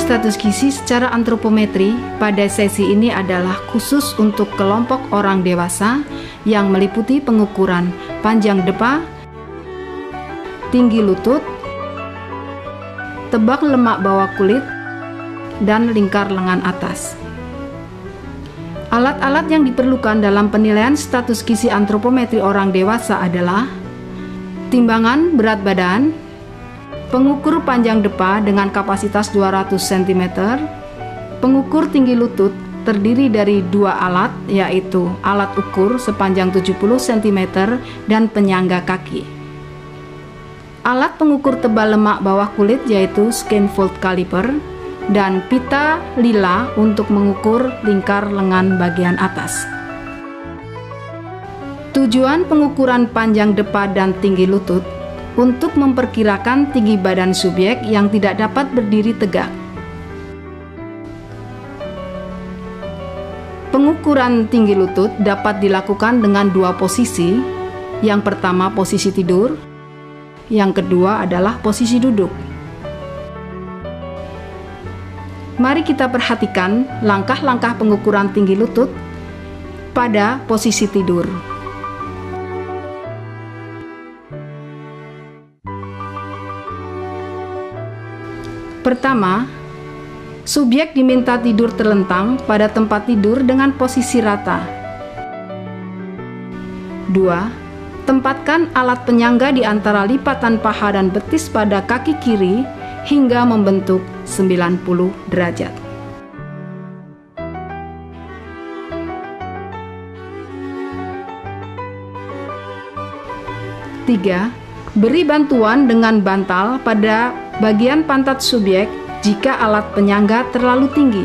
status gizi secara antropometri pada sesi ini adalah khusus untuk kelompok orang dewasa yang meliputi pengukuran panjang depa, tinggi lutut, tebak lemak bawah kulit, dan lingkar lengan atas. Alat-alat yang diperlukan dalam penilaian status gizi antropometri orang dewasa adalah timbangan berat badan, pengukur panjang depa dengan kapasitas 200 cm, pengukur tinggi lutut terdiri dari dua alat, yaitu alat ukur sepanjang 70 cm dan penyangga kaki. Alat pengukur tebal lemak bawah kulit yaitu skin fold caliper dan pita lila untuk mengukur lingkar lengan bagian atas. Tujuan pengukuran panjang depa dan tinggi lutut untuk memperkirakan tinggi badan subjek yang tidak dapat berdiri tegak. Pengukuran tinggi lutut dapat dilakukan dengan dua posisi. Yang pertama posisi tidur, yang kedua adalah posisi duduk. Mari kita perhatikan langkah-langkah pengukuran tinggi lutut pada posisi tidur. Pertama, subjek diminta tidur terlentang pada tempat tidur dengan posisi rata. 2. Tempatkan alat penyangga di antara lipatan paha dan betis pada kaki kiri hingga membentuk 90 derajat. 3. Beri bantuan dengan bantal pada bagian pantat subjek jika alat penyangga terlalu tinggi.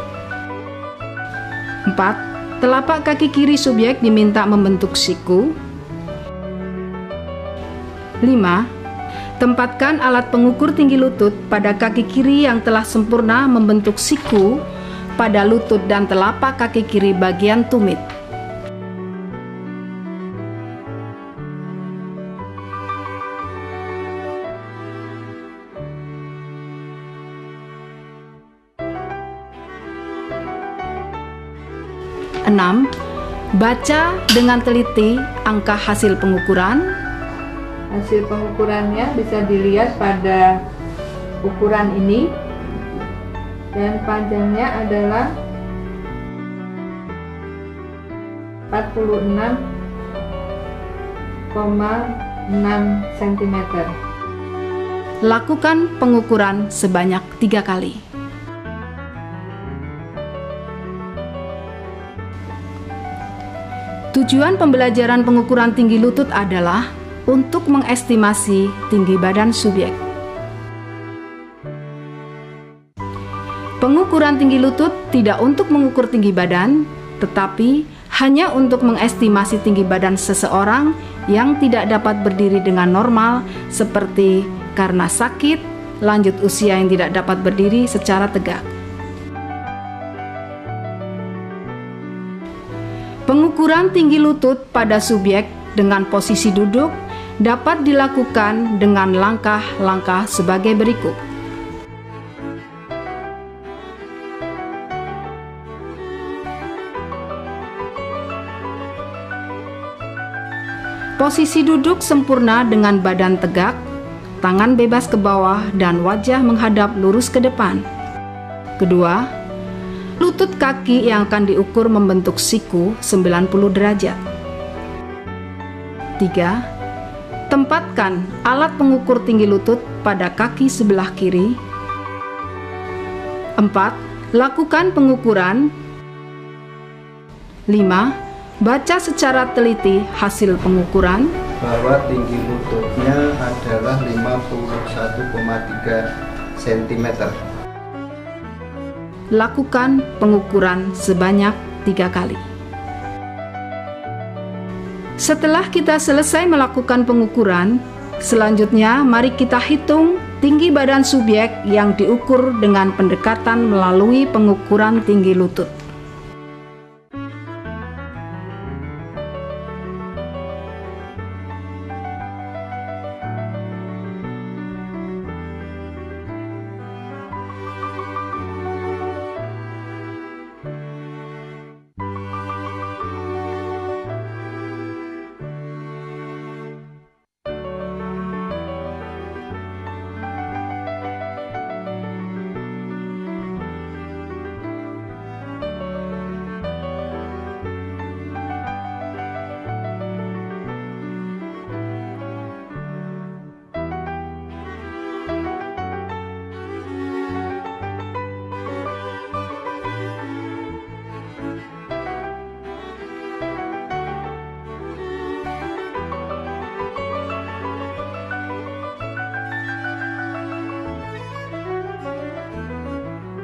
4. Telapak kaki kiri subjek diminta membentuk siku. 5. Tempatkan alat pengukur tinggi lutut pada kaki kiri yang telah sempurna membentuk siku pada lutut dan telapak kaki kiri bagian tumit. Enam, baca dengan teliti angka hasil pengukuran. Hasil pengukurannya bisa dilihat pada ukuran ini, dan panjangnya adalah 46,6 cm. Lakukan pengukuran sebanyak 3 kali. Tujuan pembelajaran pengukuran tinggi lutut adalah untuk mengestimasi tinggi badan subjek. Pengukuran tinggi lutut tidak untuk mengukur tinggi badan, tetapi hanya untuk mengestimasi tinggi badan seseorang yang tidak dapat berdiri dengan normal, seperti karena sakit, lanjut usia yang tidak dapat berdiri secara tegak. Pengukuran tinggi lutut pada subjek dengan posisi duduk dapat dilakukan dengan langkah-langkah sebagai berikut. Posisi duduk sempurna dengan badan tegak, tangan bebas ke bawah dan wajah menghadap lurus ke depan. Kedua, lutut kaki yang akan diukur membentuk siku 90 derajat. 3. Tempatkan alat pengukur tinggi lutut pada kaki sebelah kiri. 4. Lakukan pengukuran. 5. Baca secara teliti hasil pengukuran. Bahwa tinggi lututnya adalah 51,3 cm. Lakukan pengukuran sebanyak 3 kali. Setelah kita selesai melakukan pengukuran, selanjutnya mari kita hitung tinggi badan subjek yang diukur dengan pendekatan melalui pengukuran tinggi lutut.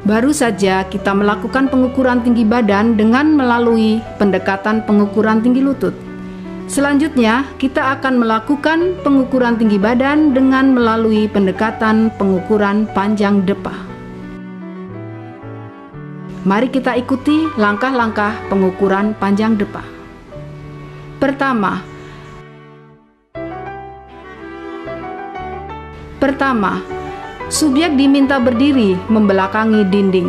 Baru saja kita melakukan pengukuran tinggi badan dengan melalui pendekatan pengukuran tinggi lutut. Selanjutnya, kita akan melakukan pengukuran tinggi badan dengan melalui pendekatan pengukuran panjang depa. Mari kita ikuti langkah-langkah pengukuran panjang depa. Pertama, subjek diminta berdiri membelakangi dinding.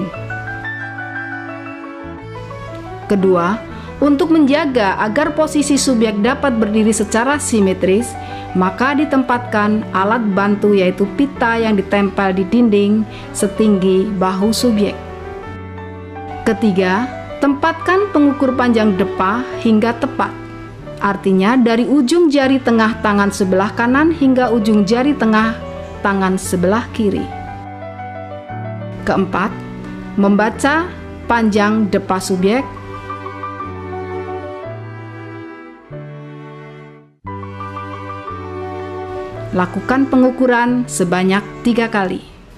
Kedua, untuk menjaga agar posisi subjek dapat berdiri secara simetris, maka ditempatkan alat bantu yaitu pita yang ditempel di dinding setinggi bahu subjek. Ketiga, tempatkan pengukur panjang depa hingga tepat. Artinya dari ujung jari tengah tangan sebelah kanan hingga ujung jari tengah tangan sebelah kiri. Keempat, membaca panjang depa subjek. Lakukan pengukuran sebanyak 3 kali.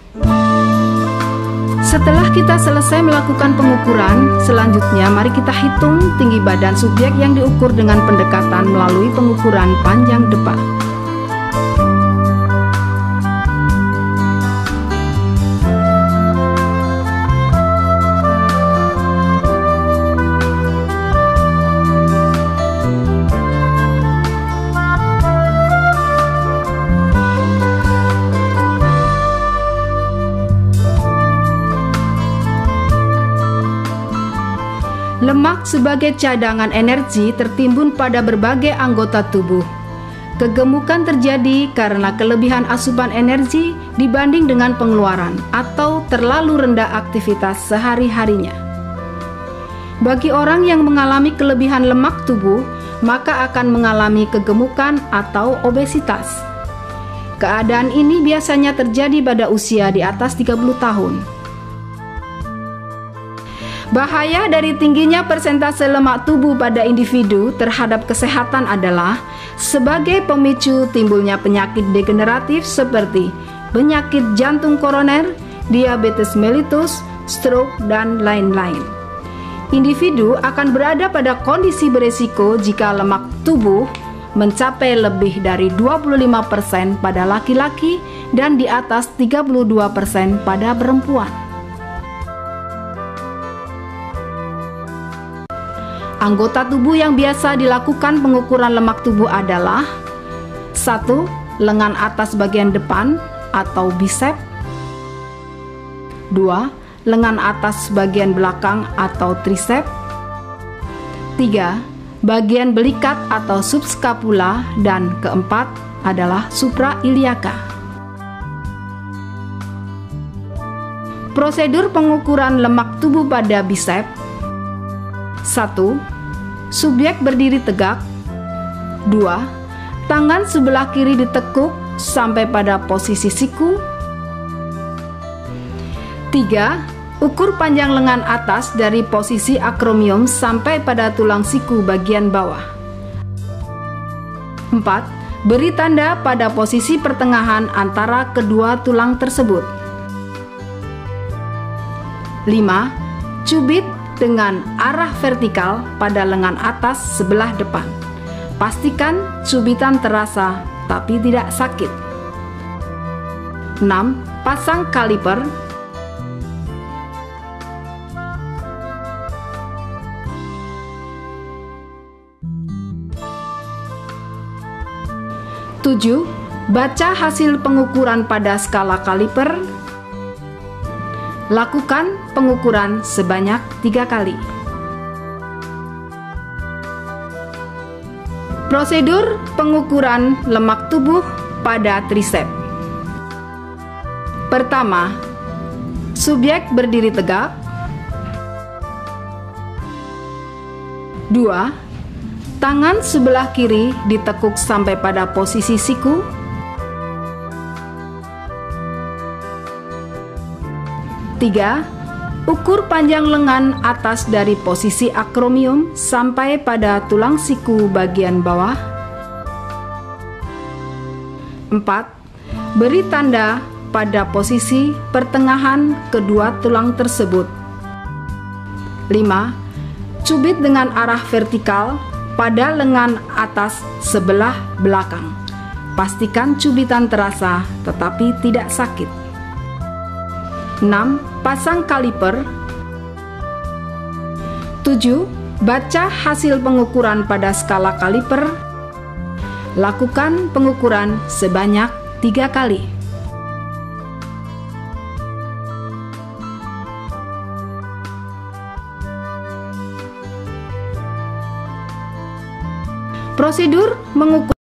Setelah kita selesai melakukan pengukuran, selanjutnya mari kita hitung tinggi badan subjek yang diukur dengan pendekatan melalui pengukuran panjang depa. Lemak sebagai cadangan energi tertimbun pada berbagai anggota tubuh. Kegemukan terjadi karena kelebihan asupan energi dibanding dengan pengeluaran atau terlalu rendah aktivitas sehari-harinya. Bagi orang yang mengalami kelebihan lemak tubuh, maka akan mengalami kegemukan atau obesitas. Keadaan ini biasanya terjadi pada usia di atas 30 tahun. Bahaya dari tingginya persentase lemak tubuh pada individu terhadap kesehatan adalah sebagai pemicu timbulnya penyakit degeneratif seperti penyakit jantung koroner, diabetes mellitus, stroke, dan lain-lain. Individu akan berada pada kondisi beresiko jika lemak tubuh mencapai lebih dari 25% pada laki-laki dan di atas 32% pada perempuan. Anggota tubuh yang biasa dilakukan pengukuran lemak tubuh adalah 1. Lengan atas bagian depan atau bisep. 2. Lengan atas bagian belakang atau trisep. 3. Bagian belikat atau subskapula. Dan keempat adalah suprailiaka. Prosedur pengukuran lemak tubuh pada bisep. 1. Subjek berdiri tegak. 2. Tangan sebelah kiri ditekuk sampai pada posisi siku. 3. Ukur panjang lengan atas dari posisi akromium sampai pada tulang siku bagian bawah. 4. Beri tanda pada posisi pertengahan antara kedua tulang tersebut. 5. Cubit dengan arah vertikal pada lengan atas sebelah depan. Pastikan cubitan terasa tapi tidak sakit. 6. Pasang kaliper. 7. Baca hasil pengukuran pada skala kaliper. Lakukan pengukuran sebanyak 3 kali. Prosedur pengukuran lemak tubuh pada trisep. Pertama, subjek berdiri tegak. 2. Tangan sebelah kiri ditekuk sampai pada posisi siku. 3. Ukur panjang lengan atas dari posisi akromium sampai pada tulang siku bagian bawah. 4. Beri tanda pada posisi pertengahan kedua tulang tersebut. 5. Cubit dengan arah vertikal pada lengan atas sebelah belakang. Pastikan cubitan terasa tetapi tidak sakit. 6. Pasang kaliper. 7. Baca hasil pengukuran pada skala kaliper. Lakukan pengukuran sebanyak 3 kali. Prosedur mengukur